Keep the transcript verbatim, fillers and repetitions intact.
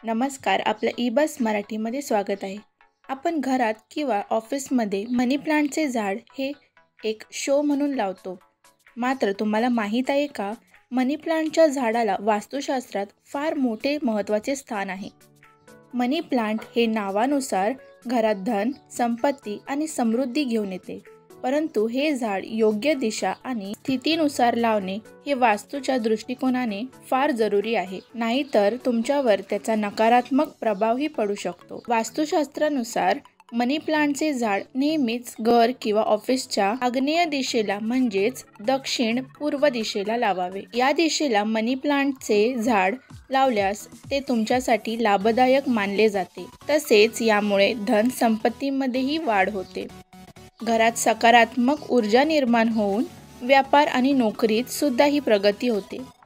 नमस्कार, आपलं ई बस मराठीमध्ये स्वागत आहे. आपण घरात किंवा ऑफिसमध्ये मनी प्लांटचे झाड हे एक शो म्हणून लावतो. मात्र तुम्हाला माहीत आहे का, मनी प्लांटच्या झाडाला वास्तुशास्त्रात फार मोठे महत्त्वाचे स्थान आहे. मनी प्लांट हे नावानुसार घरात धन, संपत्ती आणि समृद्धी घेऊन येते. परंतु हे झाड योग्य दिशा आणि स्थितीनुसार लावणे हे वास्तूच्या दृष्टिकोनाने फार जरुरी आहे. नाहीतर तुमच्यावर त्याचा नकारात्मक प्रभावही पडू शकतो. वास्तुशास्त्रानुसार मनी प्लांटचे झाड नेहमीच घर किंवा ऑफिसच्या आग्नेय दिशेला म्हणजेच दक्षिण पूर्व दिशेला लावावे. या दिशेला मनी प्लांटचे झाड लावल्यास ते तुमच्यासाठी लाभदायक मानले जाते. तसेच यामुळे धन संपत्तीमध्येही वाढ होते. घरात सकारात्मक ऊर्जा निर्माण होऊन व्यापार आणि नोकरीत सुद्धा ही प्रगती होते.